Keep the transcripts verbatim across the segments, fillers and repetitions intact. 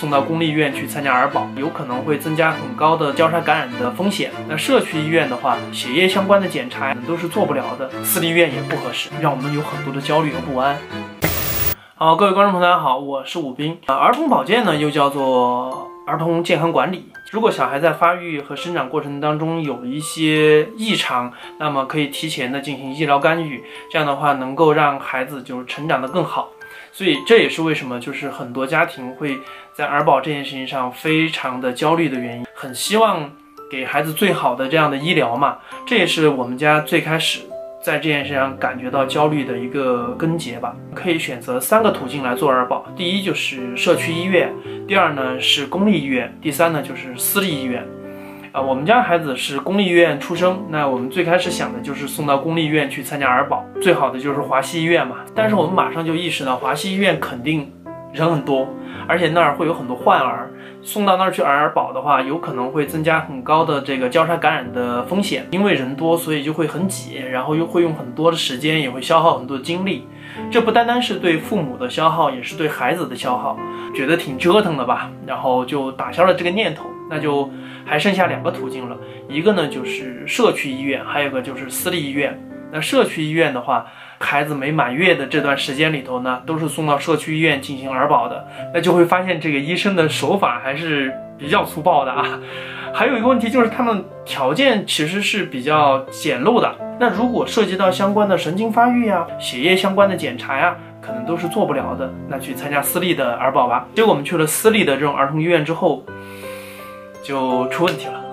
送到公立医院去参加儿保，有可能会增加很高的交叉感染的风险。那社区医院的话，血液相关的检查都是做不了的，私立医院也不合适，让我们有很多的焦虑和不安。好，各位观众朋友，大家好，我是武斌。呃，儿童保健呢，又叫做儿童健康管理。如果小孩在发育和生长过程当中有一些异常，那么可以提前的进行医疗干预，这样的话能够让孩子就是成长得更好。所以这也是为什么就是很多家庭会在儿保这件事情上非常的焦虑的原因，很希望给孩子最好的这样的医疗嘛。这也是我们家最开始在这件事上感觉到焦虑的一个根结吧。可以选择三个途径来做儿保，第一就是社区医院，第二呢是公立医院，第三呢就是私立医院。啊、呃，我们家孩子是公立医院出生，那我们最开始想的就是送到公立医院去参加儿保，最好的就是华西医院嘛。但是我们马上就意识到，华西医院肯定人很多，而且那儿会有很多患儿，送到那儿去儿保的话，有可能会增加很高的这个交叉感染的风险。因为人多，所以就会很挤，然后又会用很多的时间，也会消耗很多的精力。这不单单是对父母的消耗，也是对孩子的消耗，觉得挺折腾的吧，然后就打消了这个念头。那就还剩下两个途径了，一个呢就是社区医院，还有一个就是私立医院。那社区医院的话，孩子没满月的这段时间里头呢，都是送到社区医院进行儿保的，那就会发现这个医生的手法还是比较粗暴的啊。还有一个问题就是他们条件其实是比较简陋的，那如果涉及到相关的神经发育呀、血液相关的检查呀，可能都是做不了的，那去参加私立的儿保吧。结果我们去了私立的这种儿童医院之后，就出问题了。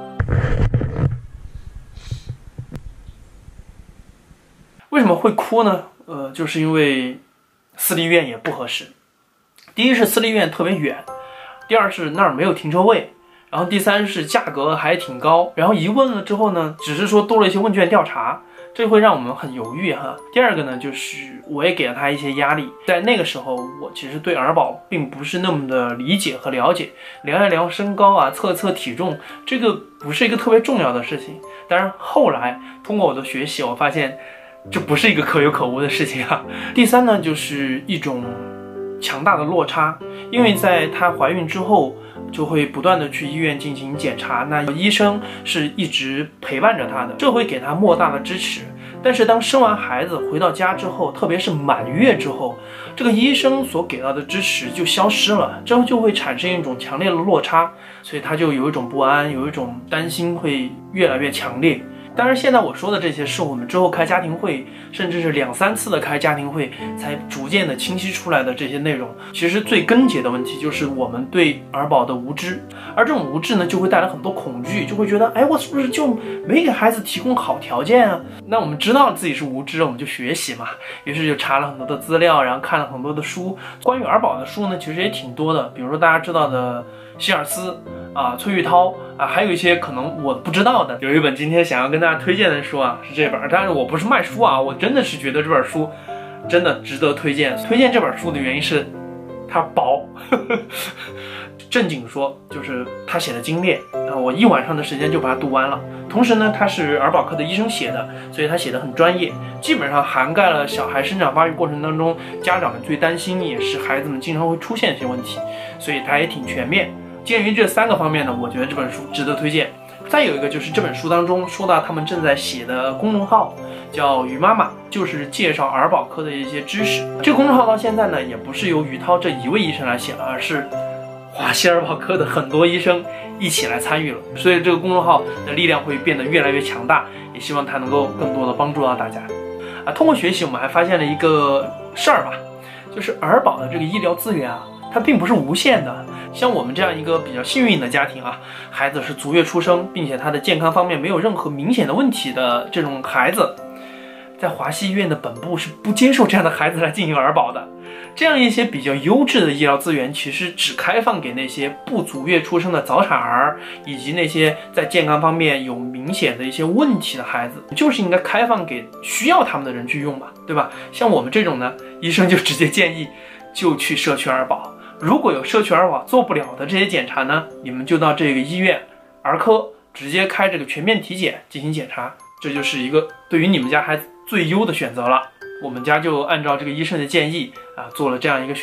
为什么会哭呢？呃，就是因为私立医院也不合适。第一是私立医院特别远，第二是那儿没有停车位，然后第三是价格还挺高。然后一问了之后呢，只是说多了一些问卷调查，这会让我们很犹豫哈。第二个呢，就是我也给了他一些压力。在那个时候，我其实对儿保并不是那么的理解和了解，量一量身高啊，测测体重，这个不是一个特别重要的事情。当然后来通过我的学习，我发现这不是一个可有可无的事情啊。第三呢，就是一种强大的落差，因为在她怀孕之后，就会不断的去医院进行检查，那医生是一直陪伴着她的，这会给她莫大的支持。但是当生完孩子回到家之后，特别是满月之后，这个医生所给到的支持就消失了，这就会产生一种强烈的落差，所以她就有一种不安，有一种担心会越来越强烈。当然现在我说的这些是我们之后开家庭会，甚至是两三次的开家庭会才逐渐的清晰出来的这些内容。其实最根结的问题就是我们对儿保的无知，而这种无知呢就会带来很多恐惧，就会觉得哎，我是不是就没给孩子提供好条件啊？那我们知道自己是无知，我们就学习嘛，于是就查了很多的资料，然后看了很多的书。关于儿保的书呢其实也挺多的，比如说大家知道的希尔斯啊、崔玉涛啊，还有一些可能我不知道的。有一本今天想要跟大家推荐的书啊，是这本，但是我不是卖书啊，我真的是觉得这本书真的值得推荐。推荐这本书的原因是它薄，正经说就是他写的精炼啊，我一晚上的时间就把它读完了。同时呢，他是儿保科的医生写的，所以他写的很专业，基本上涵盖了小孩生长发育过程当中家长们最担心也是孩子们经常会出现的一些问题，所以它也挺全面。鉴于这三个方面呢，我觉得这本书值得推荐。再有一个就是这本书当中说到他们正在写的公众号叫于妈妈，就是介绍儿保科的一些知识。这个公众号到现在呢也不是由于涛这一位医生来写了，而是华西儿保科的很多医生一起来参与了，所以这个公众号的力量会变得越来越强大，也希望它能够更多的帮助到大家啊。通过学习我们还发现了一个事儿吧，就是儿保的这个医疗资源啊，它并不是无限的。像我们这样一个比较幸运的家庭啊，孩子是足月出生，并且他的健康方面没有任何明显的问题的这种孩子，在华西医院的本部是不接受这样的孩子来进行儿保的。这样一些比较优质的医疗资源其实只开放给那些不足月出生的早产儿，以及那些在健康方面有明显的一些问题的孩子，就是应该开放给需要他们的人去用嘛，对吧？像我们这种呢，医生就直接建议就去社区儿保。如果有社区儿保做不了的这些检查呢，你们就到这个医院儿科直接开这个全面体检进行检查，这就是一个对于你们家孩子最优的选择了。我们家就按照这个医生的建议啊，做了这样一个选择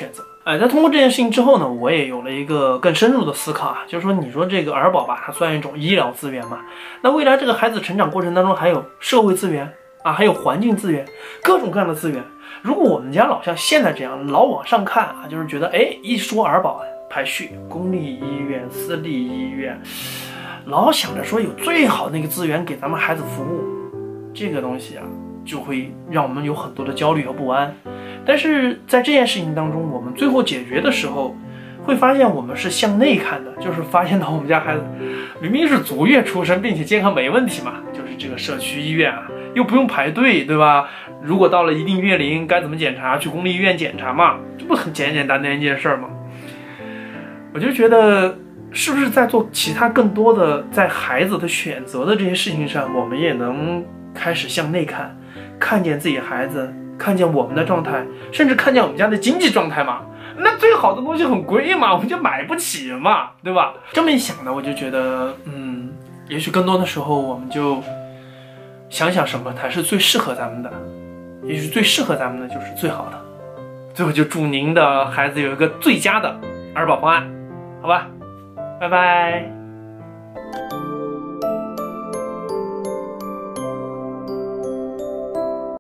哎，在通过这件事情之后呢，我也有了一个更深入的思考啊，就是说，你说这个儿保吧，它算一种医疗资源嘛，那未来这个孩子成长过程当中还有社会资源啊，还有环境资源，各种各样的资源。如果我们家老像现在这样老往上看啊，就是觉得哎，一说儿保排序，公立医院、私立医院，老想着说有最好的那个资源给咱们孩子服务，这个东西啊，就会让我们有很多的焦虑和不安。但是在这件事情当中，我们最后解决的时候，会发现我们是向内看的，就是发现到我们家孩子明明是足月出生，并且健康没问题嘛，就是这个社区医院啊，又不用排队，对吧？如果到了一定月龄，该怎么检查？去公立医院检查嘛，这不很简简单单一件事儿吗？我就觉得，是不是在做其他更多的在孩子的选择的这些事情上，我们也能开始向内看，看见自己孩子，看见我们的状态，甚至看见我们家的经济状态嘛？那最好的东西很贵嘛，我们就买不起嘛，对吧？这么一想呢，我就觉得，嗯，也许更多的时候，我们就想想什么才是最适合咱们的，也许最适合咱们的就是最好的。最后就祝您的孩子有一个最佳的儿保方案，好吧，拜拜。